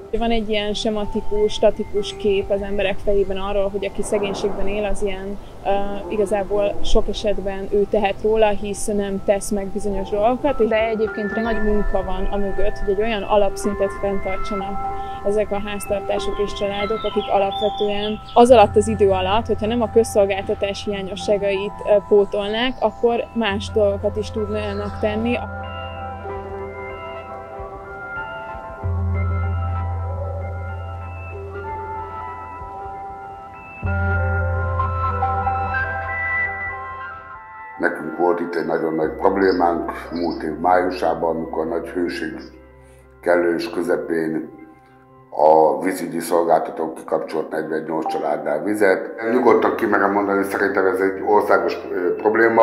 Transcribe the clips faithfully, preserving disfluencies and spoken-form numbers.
Van egy ilyen sematikus, statikus kép az emberek fejében arról, hogy aki szegénységben él, az ilyen uh, igazából sok esetben ő tehet róla, hisz nem tesz meg bizonyos dolgokat, de egyébként nagy munka van amögött, hogy egy olyan alapszintet fenntartsanak ezek a háztartások és családok, akik alapvetően az alatt az idő alatt, hogyha nem a közszolgáltatás hiányosságait uh, pótolnák, akkor más dolgokat is tudnának tenni. Nekünk volt itt egy nagyon nagy problémánk múlt év májusában, amikor nagy hőség kellős közepén a vízügyi szolgáltató kikapcsolt negyvennyolc családnál vizet. Nyugodtan ki merem mondani, szerintem ez egy országos probléma.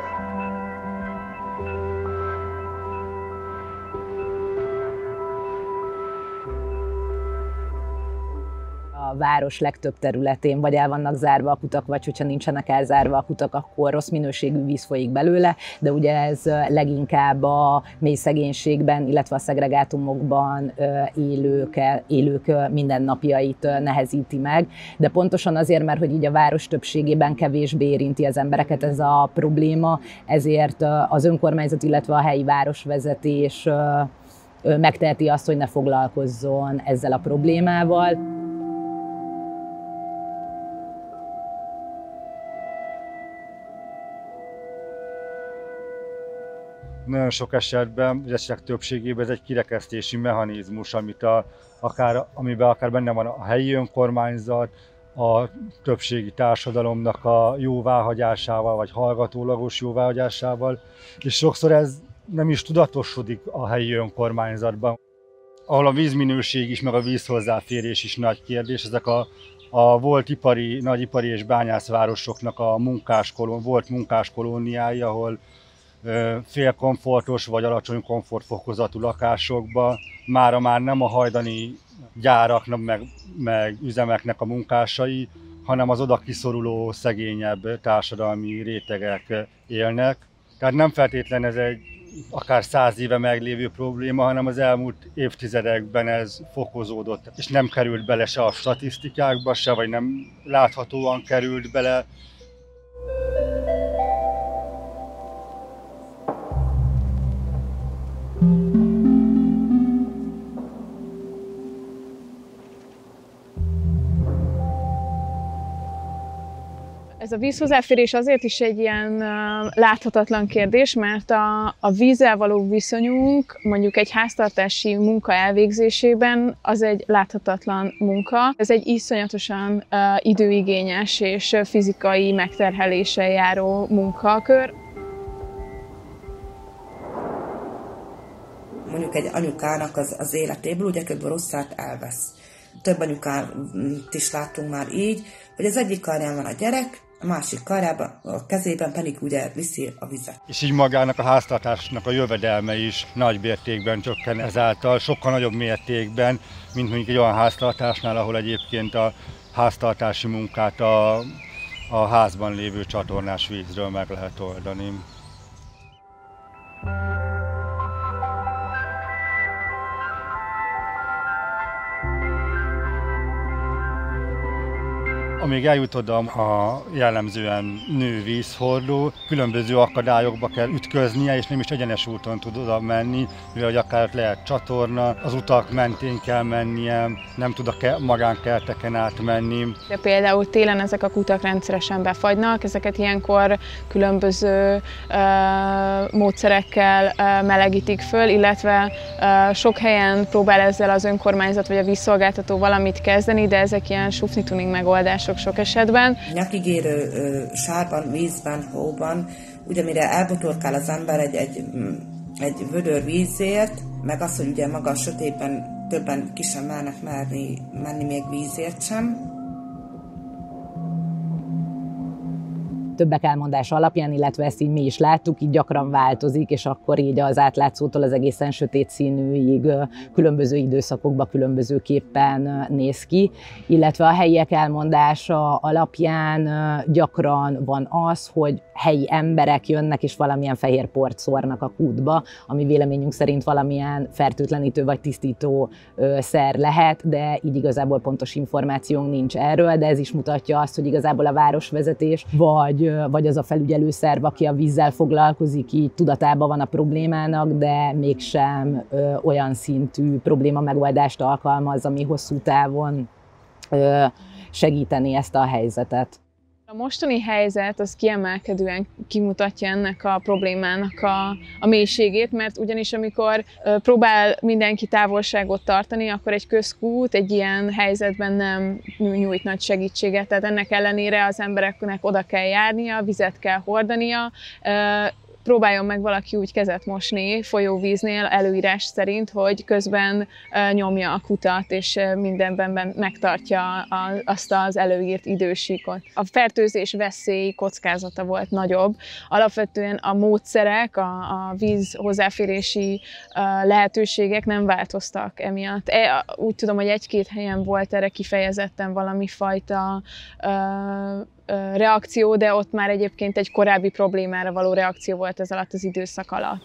A város legtöbb területén vagy el vannak zárva a kutak, vagy hogyha nincsenek elzárva a kutak, akkor rossz minőségű víz folyik belőle, de ugye ez leginkább a mély szegénységben, illetve a szegregátumokban élők, élők mindennapjait nehezíti meg, de pontosan azért, mert hogy így a város többségében kevésbé érinti az embereket ez a probléma, ezért az önkormányzat, illetve a helyi városvezetés megteheti azt, hogy ne foglalkozzon ezzel a problémával. Nagyon sok esetben, az esetek többségében ez egy kirekesztési mechanizmus, amit a, akár, amiben akár benne van a helyi önkormányzat, a többségi társadalomnak a jóváhagyásával, vagy hallgatólagos jóváhagyásával, és sokszor ez nem is tudatosodik a helyi önkormányzatban. Ahol a vízminőség is, meg a vízhozzáférés is nagy kérdés, ezek a, a volt ipari, nagyipari és bányászvárosoknak a munkáskolón, volt munkáskolóniái, ahol félkomfortos vagy alacsony komfortfokozatú lakásokba mára már nem a hajdani gyáraknak meg, meg üzemeknek a munkásai, hanem az oda kiszoruló szegényebb társadalmi rétegek élnek. Tehát nem feltétlen ez egy akár száz éve meglévő probléma, hanem az elmúlt évtizedekben ez fokozódott, és nem került bele se a statisztikákba, se vagy nem láthatóan került bele. Ez a vízhozzáférés azért is egy ilyen uh, láthatatlan kérdés, mert a, a vízzel való viszonyunk mondjuk egy háztartási munka elvégzésében az egy láthatatlan munka. Ez egy iszonyatosan uh, időigényes és fizikai megterheléssel járó munkakör. Mondjuk egy anyukának az, az életéből ugye kb. Rosszát elvesz. Több anyukát is láttunk már így, hogy az egyik karján van a gyerek, a másik karjában, a kezében pedig ugye viszi a vizet. És így magának a háztartásnak a jövedelme is nagy mértékben csökken ezáltal, sokkal nagyobb mértékben, mint mondjuk egy olyan háztartásnál, ahol egyébként a háztartási munkát a, a házban lévő csatornás vízről meg lehet oldani. Amíg eljut oda a jellemzően nő vízhordó, különböző akadályokba kell ütköznie, és nem is egyenes úton tud oda menni, mivel hogy akár lehet csatorna, az utak mentén kell mennie, nem tud a magánkerteken átmenni. De például télen ezek a kutak rendszeresen befagynak, ezeket ilyenkor különböző uh, módszerekkel uh, melegítik föl, illetve uh, sok helyen próbál ezzel az önkormányzat vagy a vízszolgáltató valamit kezdeni, de ezek ilyen sufni-tuning megoldások sok esetben. Nyakigérő sárban, vízben, hóban, ugye mire elbotorkál az ember egy, egy, egy vödör vízért, meg az, hogy ugye maga a sötétben többen ki sem mernek merni, menni még vízért sem. többek elmondása alapján, illetve ezt így mi is láttuk, így gyakran változik, és akkor így az átlátszótól az egészen sötét színűig különböző időszakokban különbözőképpen néz ki, illetve a helyiek elmondása alapján gyakran van az, hogy helyi emberek jönnek és valamilyen fehér port szórnak a kútba, ami véleményünk szerint valamilyen fertőtlenítő vagy tisztító szer lehet, de így igazából pontos információnk nincs erről, de ez is mutatja azt, hogy igazából a városvezetés vagy, vagy az a felügyelőszerv, aki a vízzel foglalkozik, így tudatában van a problémának, de mégsem ö, olyan szintű probléma megoldást alkalmaz, ami hosszú távon ö, segíteni ezt a helyzetet. A mostani helyzet az kiemelkedően kimutatja ennek a problémának a, a mélységét, mert ugyanis amikor ö, próbál mindenki távolságot tartani, akkor egy közkút egy ilyen helyzetben nem nyújt nagy segítséget. Tehát ennek ellenére az embereknek oda kell járnia, vizet kell hordania, ö, próbáljon meg valaki úgy kezet mosni folyóvíznél előírás szerint, hogy közben nyomja a kutat, és mindenben megtartja azt az előírt idősíkot. A fertőzés veszély kockázata volt nagyobb. Alapvetően a módszerek, a, a víz hozzáférési lehetőségek nem változtak emiatt. Úgy tudom, hogy egy-két helyen volt erre kifejezetten valami fajta reakció, de ott már egyébként egy korábbi problémára való reakció volt ez alatt az időszak alatt.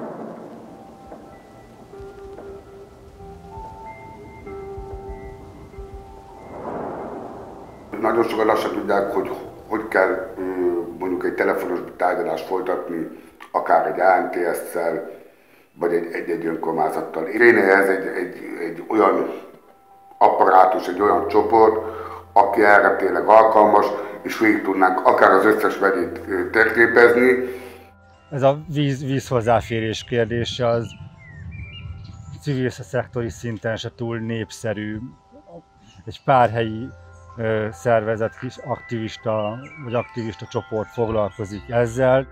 Nagyon sokan azt sem tudják, hogy hogy kell mondjuk egy telefonos tárgyalást folytatni, akár egy á em té es-szel, vagy egy-egy önkormányzattal. Rénéhez egy, egy, egy olyan apparátus, egy olyan csoport, aki erre tényleg alkalmas, és végig tudnánk akár az összes megyét térképezni. Ez a víz, víz hozzáférés kérdése az civil szektori szinten se túl népszerű. Egy pár helyi ö, szervezet, kis aktivista vagy aktivista csoport foglalkozik ezzel.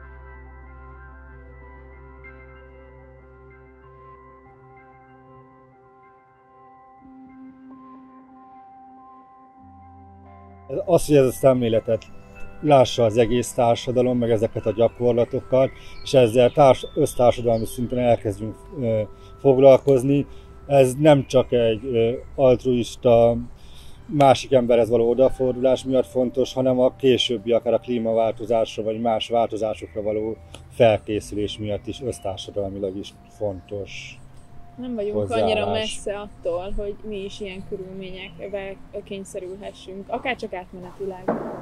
Az, hogy ez a szemléletet lássa az egész társadalom, meg ezeket a gyakorlatokat, és ezzel társ, össztársadalmi szinten elkezdünk ö, foglalkozni, ez nem csak egy ö, altruista, másik emberhez való odafordulás miatt fontos, hanem a későbbi, akár a klímaváltozásra, vagy más változásokra való felkészülés miatt is össztársadalmilag is fontos. Nem vagyunk hozzáállás. Annyira messze attól, hogy mi is ilyen körülményekbe kényszerülhessünk, akár csak átmenetileg.